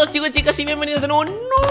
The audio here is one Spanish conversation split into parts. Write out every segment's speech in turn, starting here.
todos, chicos y chicas, y bienvenidos a un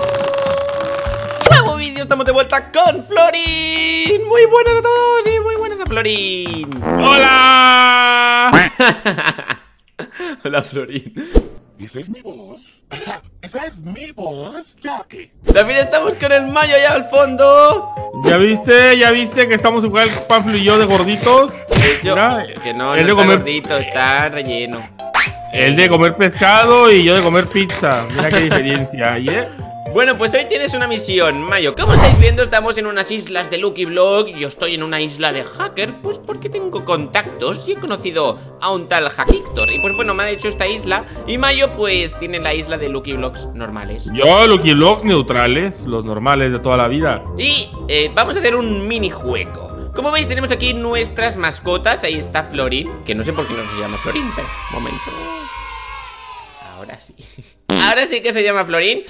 nuevo vídeo. Estamos de vuelta con Florín. Muy buenas a todos y muy buenas a Florín. ¡Hola! Hola, Florín. ¿Esa es mi voz? ¿Esa es mi voz? ¿Ya qué? También estamos con el Mayo allá al fondo. ¿Ya viste que estamos jugando el Panfilo y yo de gorditos? De hecho, Mira, que no el de está comer gordito, está relleno. El de comer pescado y yo de comer pizza. Mira qué diferencia hay, ¿eh? Bueno, pues hoy tienes una misión, Mayo. Como estáis viendo, estamos en unas islas de Lucky Block. Yo estoy en una isla de hacker, pues porque tengo contactos y he conocido a un tal Hackictor. Y pues bueno, me ha hecho esta isla. Y Mayo pues tiene la isla de Lucky Blocks normales. Yo, Lucky Blocks neutrales, los normales de toda la vida. Y vamos a hacer un minijuego. Como veis, tenemos aquí nuestras mascotas. Ahí está Florín, que no sé por qué no se llama Florín, pero momento. Ahora sí. Ahora sí que se llama Florín.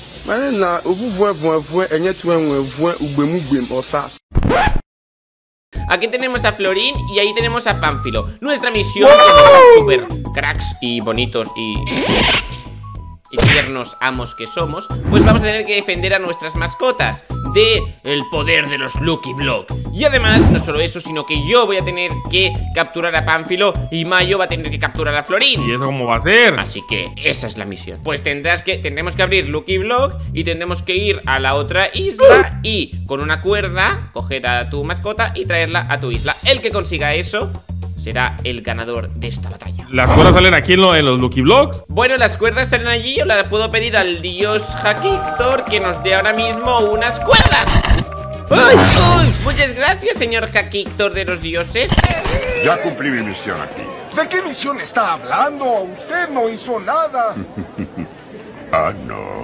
Aquí tenemos a Florín y ahí tenemos a Pánfilo. Nuestra misión, como super cracks y bonitos y tiernos amos que somos, pues vamos a tener que defender a nuestras mascotas de el poder de los Lucky Block. Y además, no solo eso, sino que yo voy a tener que capturar a Pánfilo y Mayo va a tener que capturar a Florín. ¿Y eso cómo va a ser? Así que esa es la misión. Pues tendremos que abrir Lucky Block y tendremos que ir a la otra isla y con una cuerda coger a tu mascota y traerla a tu isla. El que consiga eso será el ganador de esta batalla. ¿Las cuerdas salen aquí en los Lucky Blocks? Bueno, las cuerdas salen allí. Yo las puedo pedir al dios Hackictor que nos dé ahora mismo unas cuerdas. ¡Ay! ¡Ay! Muchas gracias, señor Hackictor de los dioses. Ya cumplí mi misión aquí. ¿De qué misión está hablando? Usted no hizo nada. Ah, no.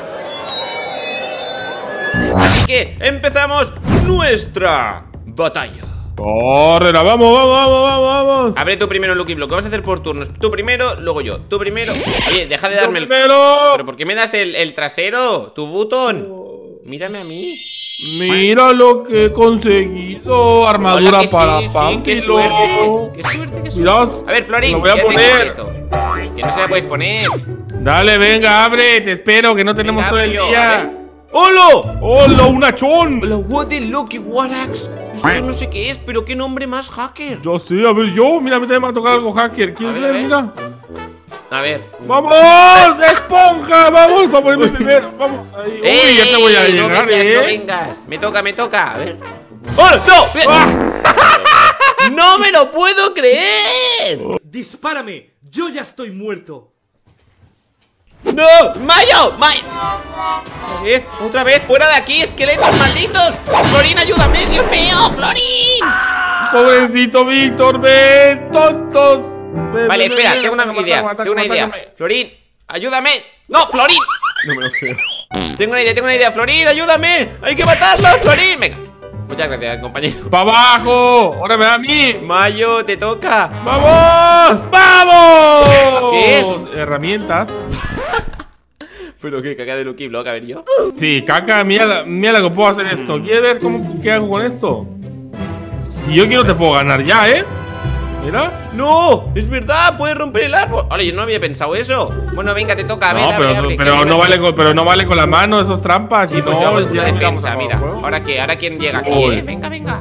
Así que empezamos nuestra batalla. ¡Córrela! ¡Vamos! Abre tú primero el Lucky Block. Vamos a hacer por turnos. Tú primero, luego yo. Tú primero. Oye, deja de darme el... ¡Primero! ¿Pero por qué me das el trasero? Tu butón. Mírame a mí. Mira lo que he conseguido. Armadura Hola, para sí, Pánfilo. qué suerte. Qué suerte, qué suerte. Mirad, A ver, Florín, lo voy a ya te poner. completo. Que no se la puedes poner. Dale, venga, abre. Te espero, que no tenemos Venga, todo el abre yo, a día. ver. ¡Hola! ¡Hola, un achón! La what de Lucky Warax. Esto no sé qué es, pero qué nombre más hacker. Yo sé, a ver, mira, a mí también me ha tocado algo hacker. ¿Quieres A ver? ver. Mira. A ver. ¡Vamos! ¡Esponja! ¡Vamos! Para ponerme primero. Vamos. Ahí. Uy, ya te voy a No llegar, vengas, no vengas. Me toca. A ver. ¡Oh, no! ¡Ah! ¡No me lo puedo creer! ¡Dispárame! ¡Yo ya estoy muerto! ¡No! ¡Mayo! ¡Otra vez! ¡Fuera de aquí! ¡Esqueletos malditos! ¡Florín, ayúdame! ¡Dios mío! ¡Florín! Pobrecito Víctor, ven, tontos. Vale, espera, tengo una idea. Florín, ayúdame. ¡No, Florín! No me lo creo. Tengo una idea. Florín, ayúdame. Hay que matarlo, Florín. Venga. Muchas gracias, compañero. ¡Para abajo! ¡Ahora me da a mí! Mayo, te toca. ¡Vamos! ¡Vamos! ¿Qué es? Herramientas. Pero qué caca de Lucky Block, a ver yo. Sí, caca, mira lo que puedo hacer esto. ¿Quieres ver qué hago con esto? Y yo quiero te puedo ganar ya, ¿eh? Mira. ¡No! ¡Es verdad! ¡Puedes romper el árbol! Ahora, yo no había pensado eso. Bueno, venga, te toca. A ver, pero no vale con la mano, esos trampas. Sí, y pues no, hago una ya defensa, estamos mira. a juego. ¿Ahora qué? ¿Ahora quién llega aquí? Uy. Venga.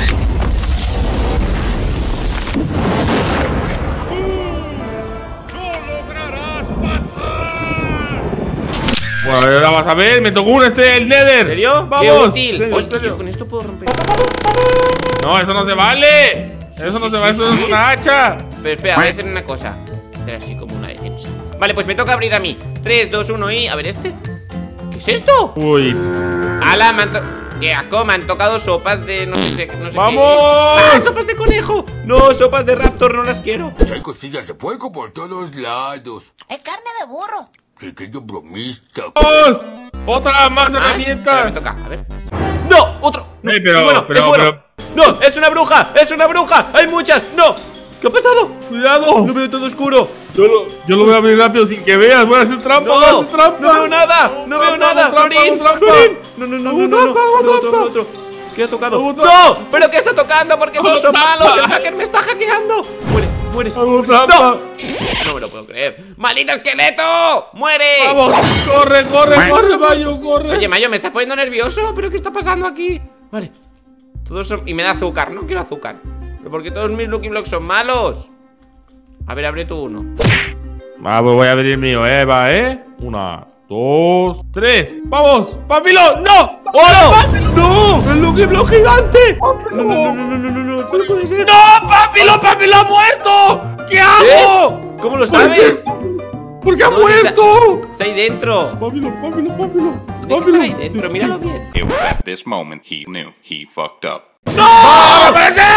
Bueno, ahora vas a ver, me tocó el Nether. ¿En serio? Vamos. ¡Qué útil! ¿En Oye, serio? con esto puedo romper. No, eso no se vale. Eso no se vale, eso es una hacha. Pero espera, voy a hacer una cosa. Hacer así como una defensa. Vale, pues me toca abrir a mí. 3, 2, 1 y... A ver, ¿este? ¿Qué es esto? Uy. ¡Hala! ¡Qué asco! Me han tocado sopas de no sé ¡Vamos! qué. ¡Ah, sopas de conejo! No, sopas de raptor, no las quiero. Hay costillas de puerco por todos lados. Es carne de burro. Pequeño bromista. ¡Vamos! ¡Otra más Espera, herramientas! me toca, a ver. ¡No! ¡Otro! No, pero- es bueno, pero- es bueno. ¡No! ¡Es una bruja! ¡Es una bruja! ¡Hay muchas! ¡No! ¿Qué ha pasado? ¡Cuidado! Lo veo todo oscuro. Yo lo voy a abrir rápido sin que veas. Voy a hacer trampa, voy a ¡No! hacer trampa. ¡No veo nada! ¡No veo nada! Trampa, ¡Florín! trampa. ¡Florín! No. Otro. ¿Qué ha tocado? Hago ¡No! trampa. ¿Pero qué está tocando? Porque todos son trampa. malos. El hacker me está hackeando. Muere, muere. Hago trampa. ¡No! No me lo puedo creer. ¡Maldito esqueleto! ¡Muere! Vamos, corre, corre, corre, Mayo, corre. Oye, Mayo, me estás poniendo nervioso. ¿Pero qué está pasando aquí? Vale. Todos son... Y me da azúcar. No quiero azúcar. Pero porque todos mis Lucky Blocks son malos. A ver, abre tú uno. Vamos, voy a abrir el mío, va, 1, 2, 3. ¡Vamos! ¡Pánfilo! ¡No! ¡Oh, no! ¡No! ¡El Lucky Block gigante! No, no, no, no, no, no, no, esto no puede ser. ¡No! ¡Pánfilo ha muerto! ¿Qué hago? ¿Cómo lo sabes? ¿Por qué ha No, muerto? Está ahí dentro. Pánfilo. Tiene que estar ahí dentro, míralo bien. It was at this moment he knew he fucked up. ¡No!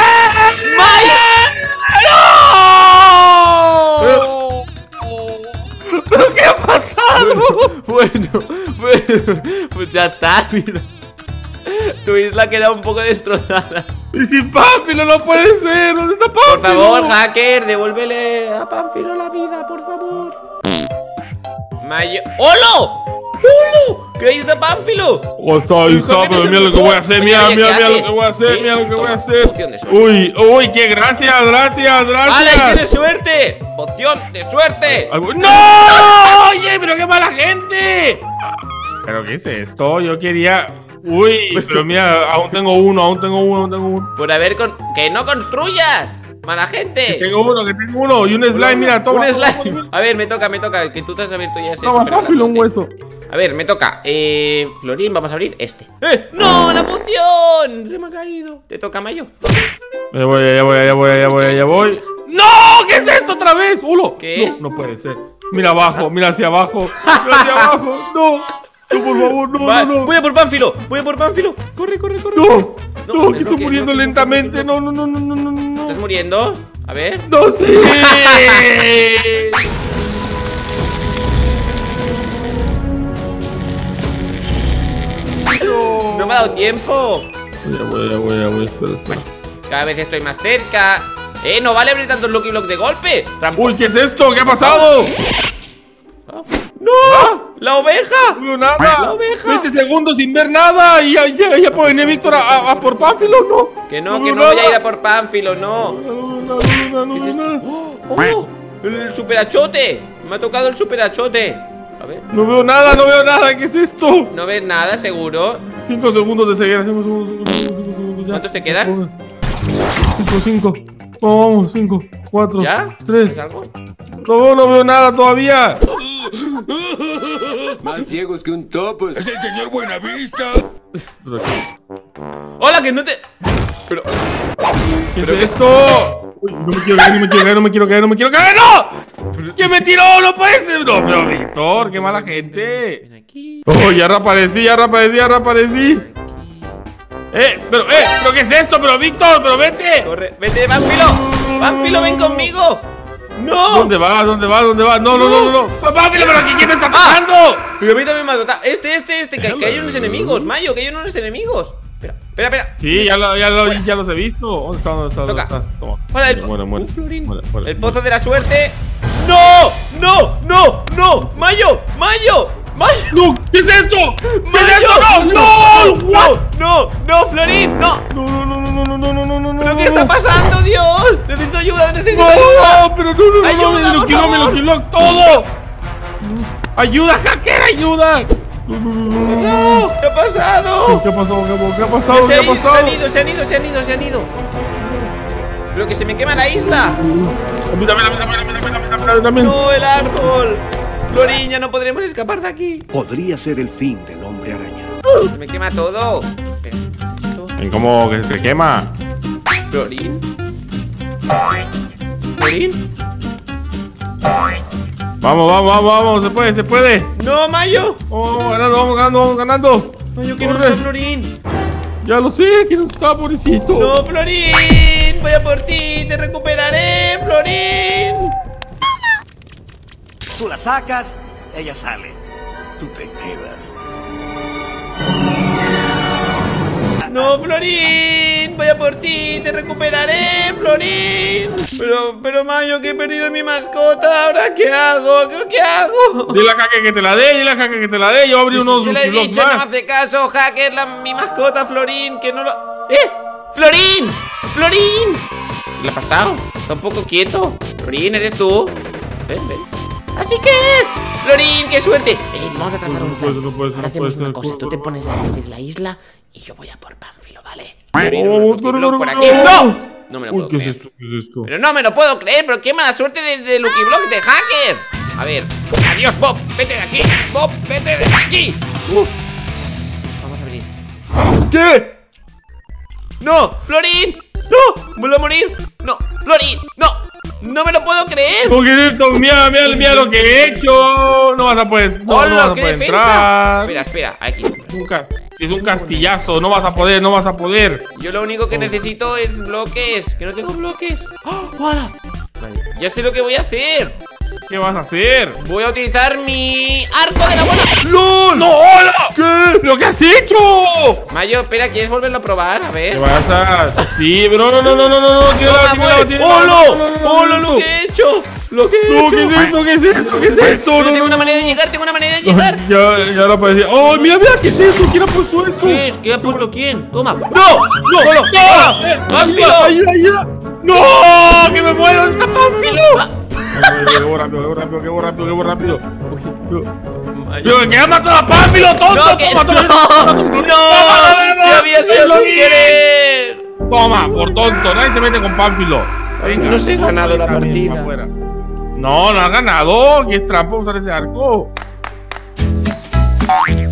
¿Pero qué ha pasado? Bueno, pues ya está, mira. Tu isla ha quedado un poco destrozada. Y sin Pánfilo no puede ser. ¿Dónde está Pánfilo? Por favor, hacker, devuélvele a Pánfilo la vida, por favor. Mayo... ¡Holo! ¡Holo! ¿Qué es de Pánfilo? Ahí está, pero mira lo que voy a hacer, mira Oye, lo ¿qué que hace? voy a hacer, ¿Qué? mira lo que voy a Toma, hacer. poción de suerte. Uy, qué gracias. ¡Hala, y tienes suerte! ¡Poción de suerte! ¡No! Oye, pero qué mala gente. ¿Pero qué es esto? Yo quería... Uy, pero mira, aún tengo uno. Por haber con... ¡Que no construyas! ¡Mala gente! Tengo uno. Y un slime, mira, toma. Un toma, slime. toma. A ver, me toca. Que tú te has abierto ya ese. Toma, súper Pánfilo, un grandote. hueso. A ver, me toca. Florín, vamos a abrir este. ¡No! ¡La poción! Se me ha caído. Te toca, Mayo. Ya voy. ¡No! ¿Qué es esto otra vez? ¡Ulo! ¿Qué es? No puede ser. Mira abajo, mira hacia abajo. No, por favor, no. Voy a por Pánfilo. Corre. No, No, que es estoy que- muriendo no, lentamente. No. ¿Estás muriendo? A ver. No, sí. No me ha dado tiempo. Ya voy, espera. Cada vez estoy más cerca. No vale abrir tantos Lucky Blocks de golpe. Uy, ¿qué es esto? ¿Qué ha pasado? ¡No! ¡La oveja! No veo nada. La oveja. 20 segundos sin ver nada. Y ya puede venir Víctor a por Pánfilo, ¿no? Que no veo voy a ir nada. a por Pánfilo, no. No, ¿Qué es esto? ¡Oh! ¡El superachote! Me ha tocado el superachote. A ver. No veo nada. ¿Qué es esto? ¿No ves nada, seguro? 5 segundos de ceguera. 5 segundos. Ya. ¿Cuántos te quedan? 5. Vamos, 5, 4, ¿Ya? 3. ¿Es algo? No veo nada todavía. Más ciegos que un topo. Es el señor Buenavista. ¡Hola, que no te... Pero... ¿Qué es esto? Uy, no me quiero caer. ¡No! ¿Quién me tiró? ¡No puede ser! No, pero Víctor, qué mala gente. Ven aquí. Oh, ya reaparecí. Pero ¿qué es esto? Pero Víctor, pero vete. Corre, vete, Pánfilo. Pánfilo, ven conmigo. ¡No! ¿Dónde vas? No. Pánfilo, pero aquí, ¿quién me está pasando? Pero a mí también me ha tocado. Que hay unos enemigos, Mayo, que hay unos enemigos. Espera. Sí, ya los he visto. ¿Dónde estás? Toca. Toma. Hola, Muere. Florín. Muere. El pozo de la suerte. ¡No! ¡Mayo! ¡No! ¿Qué es esto? ¡Mayo! ¡No, Florín! ¡No! No. ¿Pero qué está pasando, Dios? Necesito ayuda. No, pero no. Ayuda, por favor. Me lo todo. Ayuda, hacker, ayuda. ¡No! ¿Qué ha pasado? ¿Qué ha pasado? Se han ido. Pero que se me quema la isla. A mí también. No, el árbol. Florín, ya no podremos escapar de aquí. Podría ser el fin del hombre araña. Se me quema todo. Espera, esto. ¿Cómo que se quema? Florín. Vamos, se puede. ¡No, Mayo! Vamos ganando. Mayo, que no Corre. está Florín. Ya lo sé, que no está, pobrecito. ¡No, Florín! Voy a por ti, te recuperaré, Florín. Tú la sacas, ella sale. Tú te quedas. No, Florín, voy a por ti, te recuperaré, Florín. Pero Mayo, que he perdido mi mascota. ¿Ahora qué hago? ¿Qué hago? Dile a Hacker que te la dé, dile a Hacker que te la dé. Yo abrí unos Se lo he Lucky dicho, Block no me más. hace caso, Hacker, mi mascota, Florín, que no lo... ¡Florín! ¡Florín! ¿Qué le ha pasado? Está un poco quieto. Florín, ¿eres tú? Ven. ¿Así que es? Florín, qué suerte. Vamos a trazar un plan. Ahora hacemos una cosa, tú te pones a defender la isla y yo voy a por Pánfilo, ¿vale? Por aquí. ¡No! No me lo puedo ¿Qué es creer. esto? ¿Qué es esto? Pero no me lo puedo creer, pero qué mala suerte de Lucky Block de Hacker. A ver, adiós, Bob, vete de aquí. Bob, vete de aquí. Uf. Vamos a abrir. ¿Qué? ¡No! ¡Florín! ¡No! ¡Vuelvo a morir! ¡No! ¡Florín! ¡No! ¡No me lo puedo creer! ¿Cómo que es esto? Mira lo que he hecho. No vas a poder, no ¡Hola! vas a ¡Qué poder defensa! entrar. Espera, aquí. Es un castillazo, no vas a poder. Yo lo único que necesito es bloques. Que no tengo bloques. ¡Oh! ¡Hola! Vale, ya sé lo que voy a hacer. ¿Qué vas a hacer? Voy a utilizar mi arco de la bola. ¡LOL! ¡No, hola! ¿Qué? ¿Lo que has hecho? Mayo, espera, ¿quieres volverlo a probar? A ver. ¿Qué vas a...? Sí, pero no, tírala. ¡Hola! ¡Lo que he hecho! ¡Lo que he hecho! ¿Qué es esto? Pero tengo una manera de llegar, Ya lo puedes decir. ¡Oh, mira, ¿qué es esto? ¿Quién ha puesto esto? ¿Qué es? ¿Qué ha puesto quién? Toma. ¡No! ¡Pánfilo! ¡Ayuda! ¡No! ¡Que me muero! ¡Está Pánfilo! ¡Qué rápido! ¡Que ha matado a Pánfilo, tonto! ¡No! ¡Que había sido sin querer! Toma, por tonto, nadie se mete con Pánfilo. No se he ganado la partida. No has ganado. ¿Qué es trampa usar ese arco?